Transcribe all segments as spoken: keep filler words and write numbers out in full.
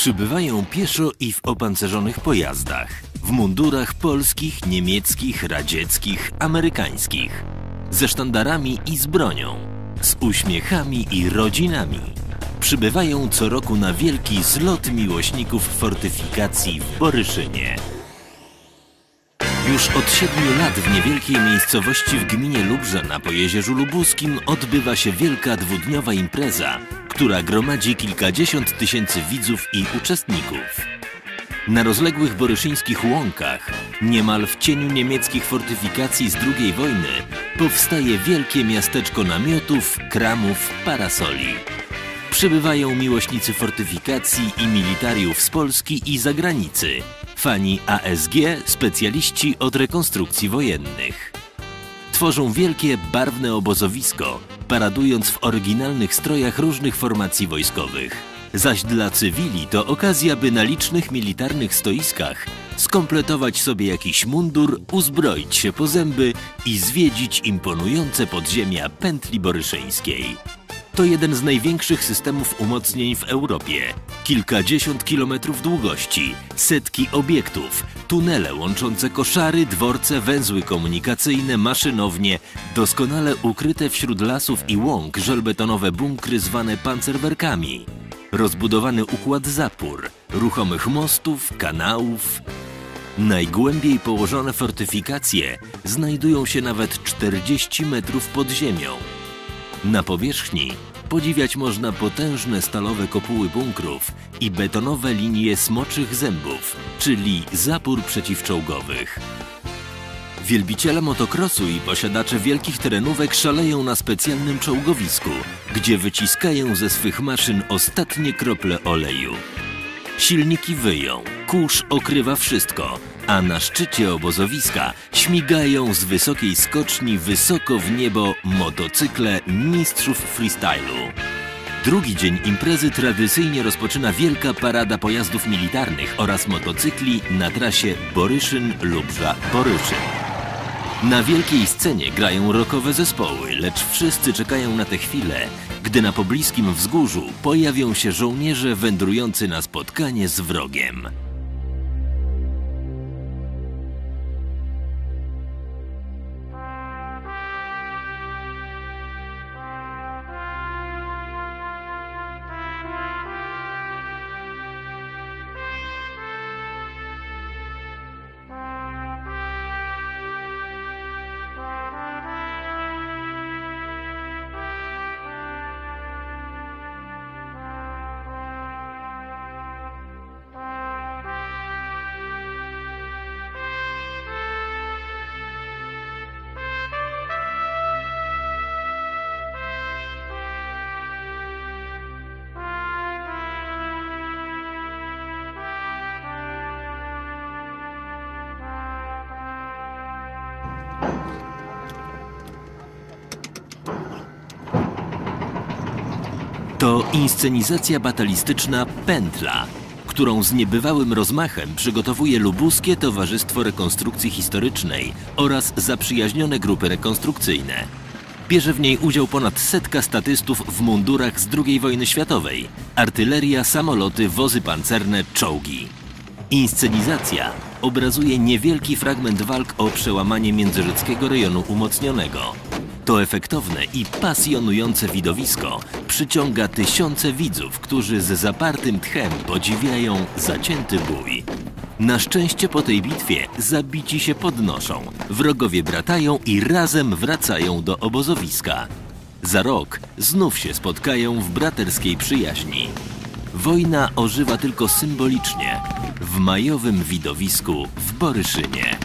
Przybywają pieszo i w opancerzonych pojazdach, w mundurach polskich, niemieckich, radzieckich, amerykańskich, ze sztandarami i z bronią, z uśmiechami i rodzinami. Przybywają co roku na wielki zlot miłośników fortyfikacji w Boryszynie. Już od siedmiu lat w niewielkiej miejscowości w gminie Lubrza na Pojezierzu Lubuskim odbywa się wielka dwudniowa impreza, która gromadzi kilkadziesiąt tysięcy widzów i uczestników. Na rozległych boryszyńskich łąkach, niemal w cieniu niemieckich fortyfikacji z drugiej wojny, powstaje wielkie miasteczko namiotów, kramów, parasoli. Przybywają miłośnicy fortyfikacji i militariów z Polski i zagranicy, fani A S G, specjaliści od rekonstrukcji wojennych. Tworzą wielkie, barwne obozowisko, paradując w oryginalnych strojach różnych formacji wojskowych. Zaś dla cywili to okazja, by na licznych militarnych stoiskach skompletować sobie jakiś mundur, uzbroić się po zęby i zwiedzić imponujące podziemia pętli boryszyńskiej. To jeden z największych systemów umocnień w Europie. Kilkadziesiąt kilometrów długości, setki obiektów, tunele łączące koszary, dworce, węzły komunikacyjne, maszynownie, doskonale ukryte wśród lasów i łąk żelbetonowe bunkry zwane pancerwerkami, rozbudowany układ zapór, ruchomych mostów, kanałów. Najgłębiej położone fortyfikacje znajdują się nawet czterdzieści metrów pod ziemią. Na powierzchni podziwiać można potężne stalowe kopuły bunkrów i betonowe linie smoczych zębów, czyli zapór przeciwczołgowych. Wielbiciele motokrosu i posiadacze wielkich terenówek szaleją na specjalnym czołgowisku, gdzie wyciskają ze swych maszyn ostatnie krople oleju. Silniki wyją, kurz okrywa wszystko, a na szczycie obozowiska śmigają z wysokiej skoczni wysoko w niebo motocykle mistrzów freestylu. Drugi dzień imprezy tradycyjnie rozpoczyna wielka parada pojazdów militarnych oraz motocykli na trasie Boryszyn-Lubrza-Boryszyn. Na wielkiej scenie grają rockowe zespoły, lecz wszyscy czekają na tę chwilę, gdy na pobliskim wzgórzu pojawią się żołnierze wędrujący na spotkanie z wrogiem. To inscenizacja batalistyczna Pętla, którą z niebywałym rozmachem przygotowuje Lubuskie Towarzystwo Rekonstrukcji Historycznej oraz zaprzyjaźnione grupy rekonstrukcyjne. Bierze w niej udział ponad setka statystów w mundurach z drugiej wojny światowej, artyleria, samoloty, wozy pancerne, czołgi. Inscenizacja obrazuje niewielki fragment walk o przełamanie międzyrzeckiego rejonu umocnionego. To efektowne i pasjonujące widowisko przyciąga tysiące widzów, którzy z zapartym tchem podziwiają zacięty bój. Na szczęście po tej bitwie zabici się podnoszą, wrogowie bratają i razem wracają do obozowiska. Za rok znów się spotkają w braterskiej przyjaźni. Wojna ożywa tylko symbolicznie w majowym widowisku w Boryszynie.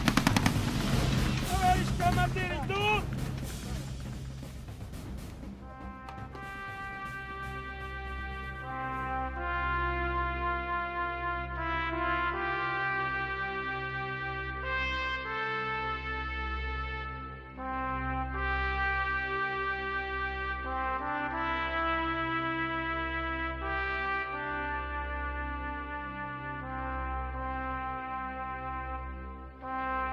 Bye.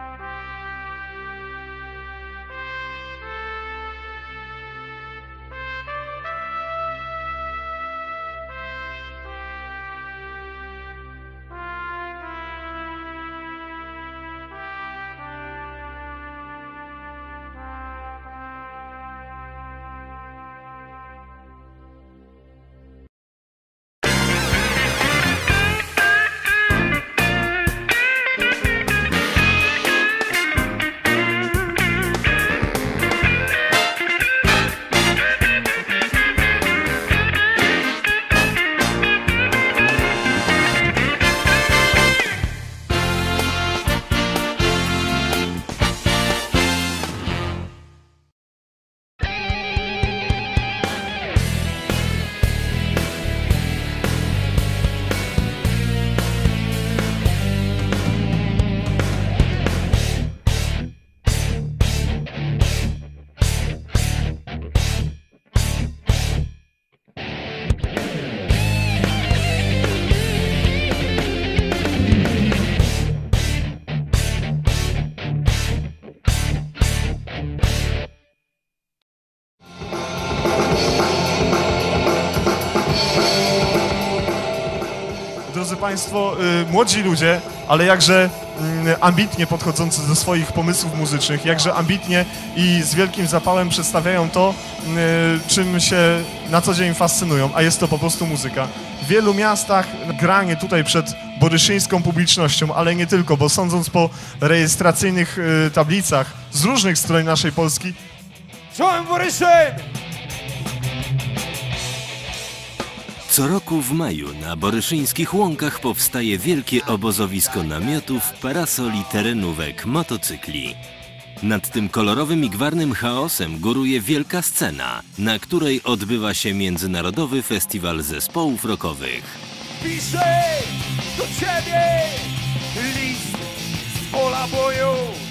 drodzy Państwo, młodzi ludzie, ale jakże ambitnie podchodzący do swoich pomysłów muzycznych, jakże ambitnie i z wielkim zapałem przedstawiają to, czym się na co dzień fascynują, a jest to po prostu muzyka. W wielu miastach granie tutaj przed boryszyńską publicznością, ale nie tylko, bo sądząc po rejestracyjnych tablicach z różnych stron naszej Polski, Czołem Boryszyn! Co roku w maju na boryszyńskich łąkach powstaje wielkie obozowisko namiotów, parasoli, terenówek, motocykli. Nad tym kolorowym i gwarnym chaosem góruje wielka scena, na której odbywa się Międzynarodowy Festiwal Zespołów Rockowych. Piszę do ciebie list z pola boju.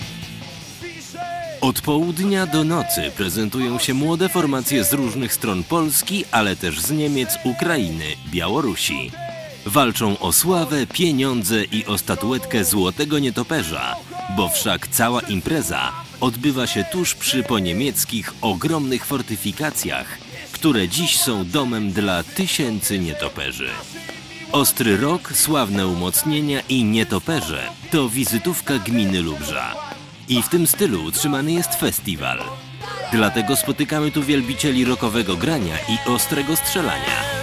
Od południa do nocy prezentują się młode formacje z różnych stron Polski, ale też z Niemiec, Ukrainy, Białorusi. Walczą o sławę, pieniądze i o statuetkę Złotego Nietoperza, bo wszak cała impreza odbywa się tuż przy poniemieckich ogromnych fortyfikacjach, które dziś są domem dla tysięcy nietoperzy. Ostry rok, sławne umocnienia i nietoperze to wizytówka gminy Lubrza. I w tym stylu utrzymany jest festiwal. Dlatego spotykamy tu wielbicieli rockowego grania i ostrego strzelania.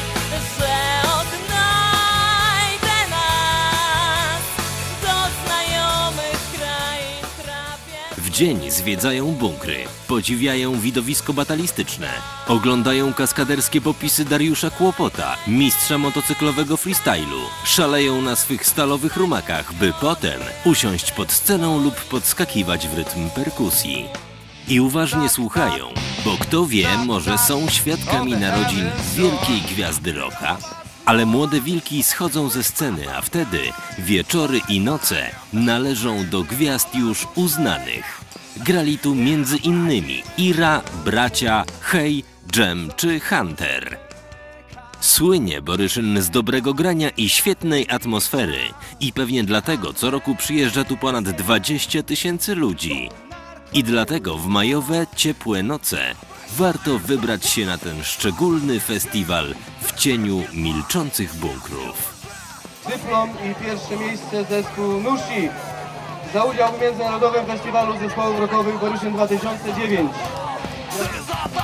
W dzień zwiedzają bunkry, podziwiają widowisko batalistyczne, oglądają kaskaderskie popisy Dariusza Kłopota, mistrza motocyklowego freestylu, szaleją na swych stalowych rumakach, by potem usiąść pod sceną lub podskakiwać w rytm perkusji. I uważnie słuchają, bo kto wie, może są świadkami narodzin wielkiej gwiazdy rocka. Ale młode wilki schodzą ze sceny, a wtedy wieczory i noce należą do gwiazd już uznanych. Grali tu między innymi Ira, Bracia, Hej, Dżem czy Hunter. Słynie Boryszyn z dobrego grania i świetnej atmosfery i pewnie dlatego co roku przyjeżdża tu ponad dwadzieścia tysięcy ludzi. I dlatego w majowe, ciepłe noce warto wybrać się na ten szczególny festiwal w cieniu milczących bunkrów. Dyplom i pierwsze miejsce zespół Nusi za udział w Międzynarodowym Festiwalu Zespołów Rockowych Boryszyn dwa tysiące dziewięć.